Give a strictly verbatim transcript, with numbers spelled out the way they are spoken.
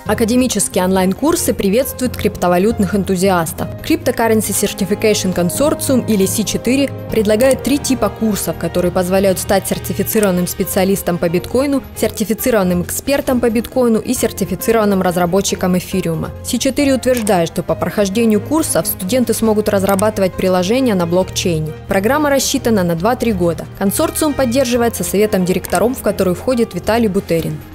Академические онлайн-курсы приветствуют криптовалютных энтузиастов. Cryptocurrency Certification Consortium или си четыре предлагает три типа курсов, которые позволяют стать сертифицированным специалистом по биткоину, сертифицированным экспертом по биткоину и сертифицированным разработчиком эфириума. си четыре утверждает, что по прохождению курсов студенты смогут разрабатывать приложения на блокчейне. Программа рассчитана на два-три года. Консорциум поддерживается советом директоров, в который входит Виталий Бутерин.